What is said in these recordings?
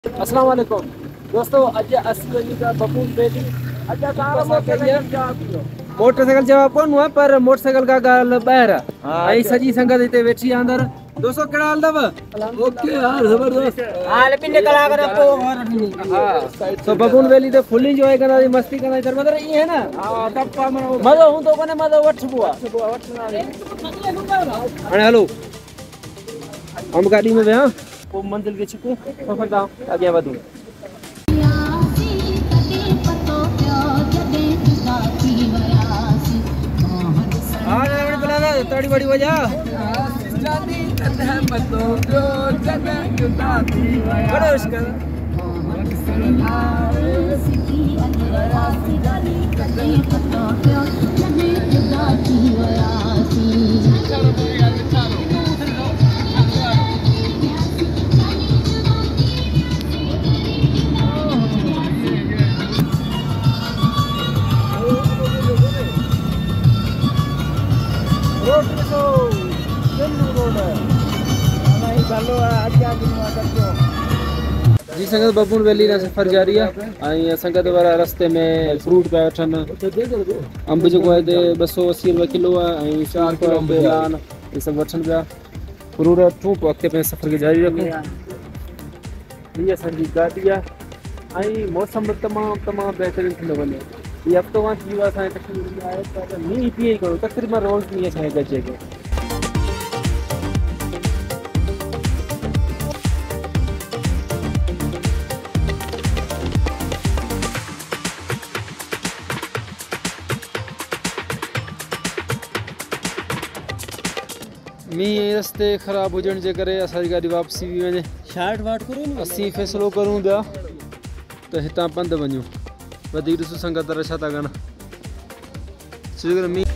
अस्सलाम वालेकुम दोस्तों, अज असी वही का बबून वैली अज मोटरसाइकिल जवाब कोन हुआ पर मोटरसाइकिल का गाल ॿाहिरि आई सजी संगत इते वेठी अंदर। दोस्तों केड़ा हाल दव? ओके यार जबरदस्त हाल पिंड कलाकार को हां तो बबून वैली ते फुल एंजॉय करना मस्ती करना इधर मतलब ये है ना। हां तब मजा हूं तो कोने मजा वठबो हां हेलो हम गाड़ी में वेहा वो मंजिल के छिकू सफर दा आगे वधू। हां ने बुलाना तड़ी बड़ी वजह जानी कदे पतो जो जने जुदा थी बड़ा मुश्किल सिटी अंदर जानी कदे पतो जो जने जुदा थी वयासी। जी संगत बबून वैली ना सफर जारी है। संगत वारा रस्ते में फ्रूट पे वठन अंब जो है 280 रुपए किलो है। 4 बेलान ये सब वठन पिया फ्रूट फ्रूट वक्त पे सफर के जारी रखो। ये असांजी गाड़ी है मौसम तमाम बेहतरीन थी वने। ये हफ्तो खां थी वियो असांजे कश्मीर में आहे पर मींहुं पीए ई कोन तक़रीबन रोज़ मींहुं असांखे गजे पियो। मींहुं रस्ते ख़राब हुजण जे करे असांजी गाड़ी वापसी भी वञे। शार्ट वाट करूं न असीं फ़ैसिलो करूं पिया त हितां पंधु वञूं। वधीक ॾिसो संगत छा था कनि छो करे मींहुं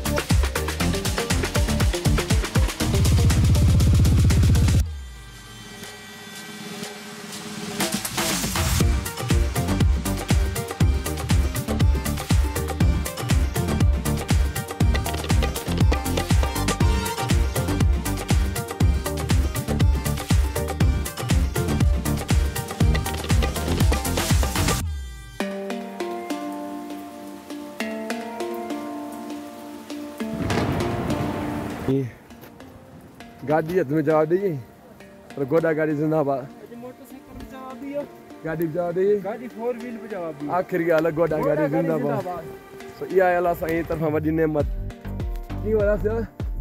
गाड़ी हथ में जवाब दी पर गोडा गाड़ी जिंदाबाद गाड़ी जवाब दी गाड़ी 4 व्हील पे जवाब दी आखिर ॻाल्हि गोडा गाड़ी जिंदाबाद। सो इहा आहे अलाह साईं तरफ़ां वॾी नेमत की वरा से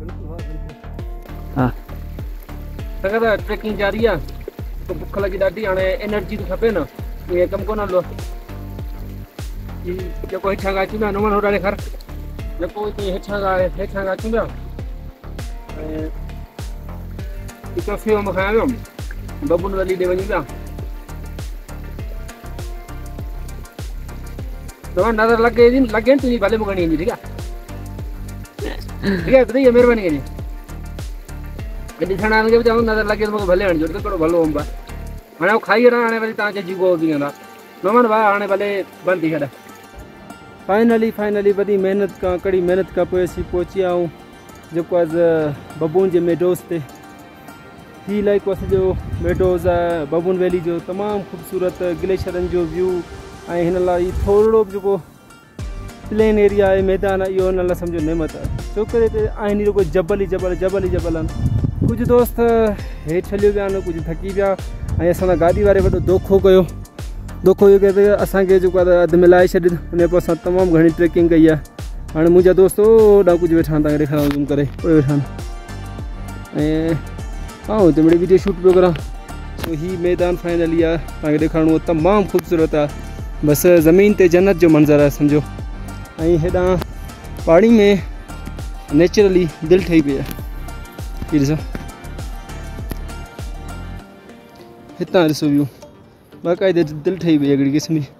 हां संगत ट्रैकिंग जारी है तो भुख लगी ॾाढी हाणे एनर्जी तो खपे न ये कम कोन हलो ई जेको हेठां अची विया नुमन होॾा ॾेखार जेको हेठां अची विया इतना सेव में खाया वियो बबून वैली ॾे वञूं पिया। तव्हां नज़र लगे तुंहिंजी भले मूंखे खणी ईंदी ठीक है ॿुधाइए महिरबानी कजे ॾिसण वारनि खे बि चवंदो नज़र लगे तो मूंखे भले हणिजो कहिड़ो भलो अंब आहे। हाणे उहो खाई वठां हाणे वरी तव्हां चइजी पोइ थी वेंदा नमन भाउ हाणे भले बंदि थी छॾ। फाइनली वॾी महिनत खां कड़ी महिनत खां पोइ असीं पहुची विया आहियूं जेको आहे बबून जे मेडोज़ ते। ही इलाइक़ो असांजो मेडोज़ आहे बबून वैली जो तमामु ख़ूबसूरत ग्लेशियरनि जो व्यू ऐं हिन लाइ थोरो बि जेको प्लेन एरिया आहे मैदान आहे इहो हिन लाइ सम्झो नेमत आहे छो करे हिते आहिनि रुगो जबल ई जबल आहिनि। कुझु दोस्त हेठि हलियो विया आहिनि कुझु थकी पिया ऐं असां गाॾी वारे वॾो दोखो कयो इहो की असांखे जेको आहे अधु मिलाए छॾ हुन पोइ असां तमामु घणी ट्रैकिंग कई आहे। हाणे मुंहिंजा दोस्त ओॾा कुझु वेठा आहिनि तव्हांखे ॾेखारियां ज़ूम करे ओॾे वेठा आहिनि ऐं हाँ हुते मिड़ई वीडियो शूट पियो करां। सो ही मैदान फाइनली आहे तव्हांखे ॾेखारिणो तमामु ख़ूबसूरत आहे बसि ज़मीन ते जन्नत जो मंज़र आहे सम्झो ऐं हेॾां पहाड़ी में नेचुरली दिलि ठही पई आहे। हीअ ॾिसो हितां ॾिसो व्यू बाक़ाइदे दिलि ठही पई आहे हिकिड़ी क़िस्म जी।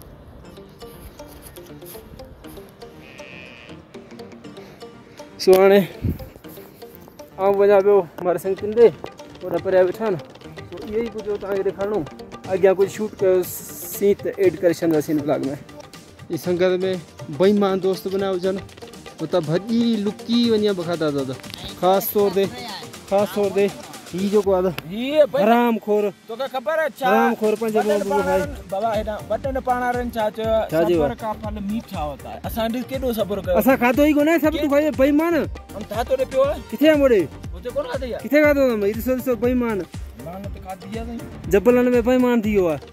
सो हाणे आउं वञा पियो मरसिंग पिंडे ओॾा परियां वेठा आहिनि तो इहो ई कुझु तव्हांखे ॾेखारिणो अॻियां कुझु शूट कयो सीन त एड करे छॾींदासीं हिन ब्लॉग में। इस संगत में बेईमान दोस्त बना हुजनि उतां भॼी लुकी वञी बि खाधा अथव ख़ासि तौर ते ही जो को आदा ये भाई हराम खोर तो का खबर है छा हराम खोर पंज बुगो खाई बाबा हेडा बटन पाणारन छा सबर का फल मीठा होता है असा डी केडो सबर कर असा खातो ही कोने सब तू खाई बेईमान हम था तो रे पियो किथे मोड़े मुझे कौन खाते यार किथे खातो हम इरसो बेईमान मान तो खा दिया नहीं जबलन में बेईमान थियो आ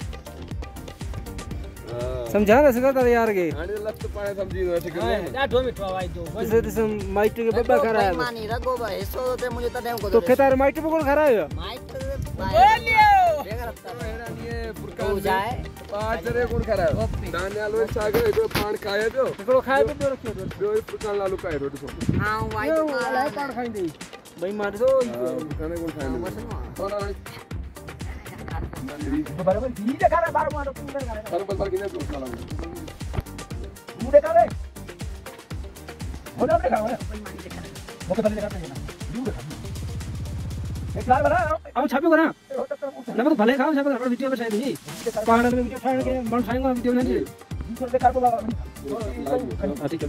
समझा ना सकता यार के हाणे लत पाए समझी नो ठीक है डाढो मिठो आवाज दो इसे माइट के बब्बा करा है मानी रगो बा हिस्सो ते मुझे तने को तो खेतार माइट पे कोन खरा है माइट बोलियो हैरानी फुरकान हो जाए पांच रे कोन खरा दाने आलो सागर जो पान खाए जो एकड़ो खाए पे दो रखियो जो फुरकान लालू खाए रोटी सो हां वाइट वाला पान खाइंदे बेईमान तो फुरकान कोन खाए बराबर दी देखा रे बार मारो पूरा कर बराबर किने तो साला तू देखा रे हो ना देखा वो तो देखा ना तू देखा एक लाल बना अब छापे करा ना तो भले खाओ छापे करा वीडियो में शायद ही पहाड़ में वीडियो फाड़ के मन खाएंगे वीडियो में नहीं दूसरे देखा को बाबा ठीक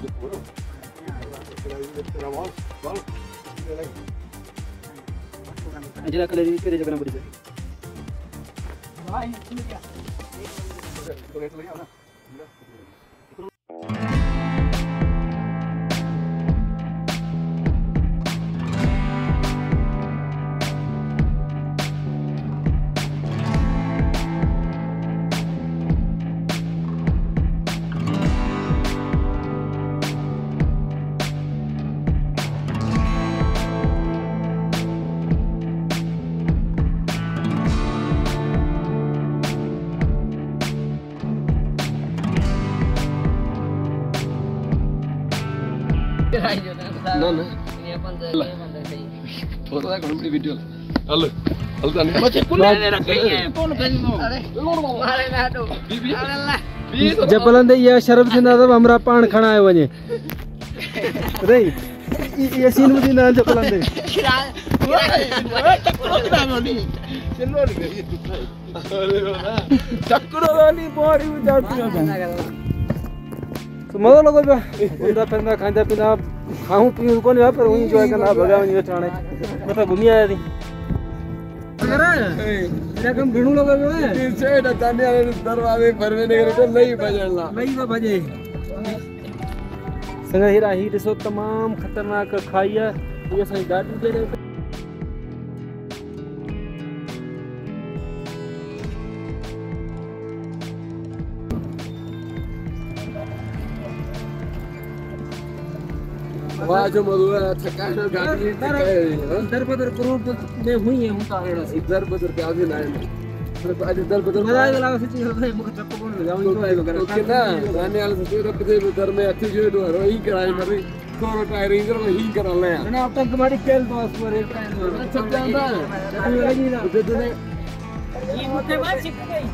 है अजला कलर पे जगह पड़ी है भाई सुन क्या तो रेट लगा ना ना ना ये बंदे सही फोटो का कौन सी वीडियो हल हल जाने मुझे कुल्ले ने रखी है कौन कर दो अरे मारे ना दो अल्लाह जबलन दे ये शर्म से ना हमरा पान खाना है वने रे ये सीन मुझे ना जबलन दे चक्रो वाली बॉडी उजाती है तो मजा लगो बा उंदा पंदा खांदा पिना खाऊं पीऊं कोन या पर वही जो करना भगावन ये ठाणे मतलब घूमी आया थी अगर ये कम भिणु लगो बे तीन से दाने वाले दरवाजे भरवे ने तो नहीं बजला नहीं बा बजे संगा हीरा ही ॾिसो तमाम खतरनाक खाई है ये सही गाड़ी दे रहे वाह जो मधुआ थकान गाड़ी दर बदर करोड़ में हुई है उनका एड़ा सी दर बदर के आगे ना है आज दर बदर मजा आएगा से चीज भाई मुझे टप्पो कोन ले जाऊं तो आएगा के ना दाने वाले से रब दे दर में अच्छी जो तो हरो ही कराई मरी कोरो टायर इंजन में ही करा ले ना अब तक तुम्हारी खेल तो उस पर एक टाइम सब जानता है दे दे ये मुझे बात सीख गई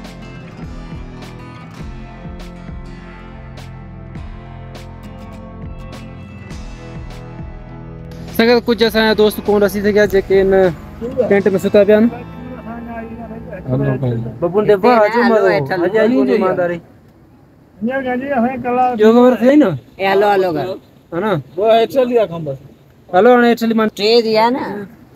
संगत कुछ ऐसा दोस्त कौन रसी थे क्या जेके इन टेंट में सुता पिया बबुल दे बा जो मरो अजय ही जो ईमानदारी जो खबर थी ना हेलो हेलो कर है ना वो एक्चुअली लिया खंबा हेलो ने एक्चुअली मान ट्रे दिया ना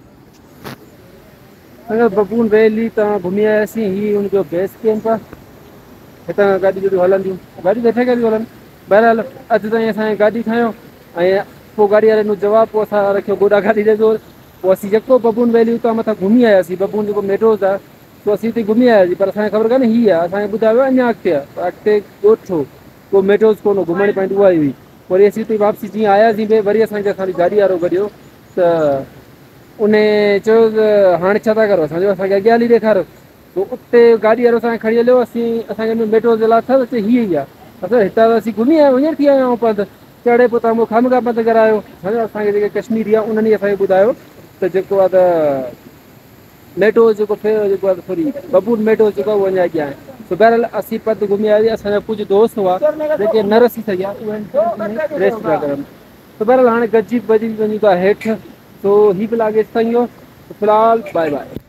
अगर बबुल वैली ता घूमी आया सी ही उनजो बेस कैंप हितां गाड़ी जो हलंदी गाड़ी बैठे के हलन बहरहाल अज ताईं असां गाड़ी ठायो ऐं पोइ गाड़ी वारे नु जवाब पोइ असां रखियो गोॾा गाड़ी ॾे जोर पोइ असीं जेको बबून वैली उतां मथां घुमी आयासीं बबून जेको मेट्रोस आहे तो असीं हिते घुमी आयासीं पर असांखे ख़बर कान्हे हीअ आहे असांखे ॿुधायो अञा अॻिते आहे अॻिते ॻोठो को मेट्रोस कोन घुमण पवंदी उहा ई हुई वरी असीं हिते वापसी जीअं आयासीं भई वरी असांखे असांजी गाॾी वारो गॾियो त उन चयो हाणे छा था करो असांजो असांखे अॻियां हली ॾेखारियो तो उते गाॾी वारो असांखे खणी हलियो असांखे मेट्रो जे लाइ अथव त हीअ ई आहे असां हितां त असीं घुमी आया हींअर थी आया आहियूं पंधु चढ़े पोइ तव्हां खामगा पंधु करायो असांखे जेके कश्मीरी आहे उन्हनि असांखे ॿुधायो त जेको आहे त मेट्रो जेको जेको आहे थोरी बबून मेट्रो जेको आहे उहो अञा अॻियां आहे तो बहरहाल असीं पंधु घुमी आयासीं असांजा कुझु दोस्त हुआ जेके न रसी सघिया उहे रेस्ट पिया करनि तो बहरहाल हाणे गॾिजी वञी था हेठि तो ही बि लाॻे ताईं फ़िलहाल बाय बाय।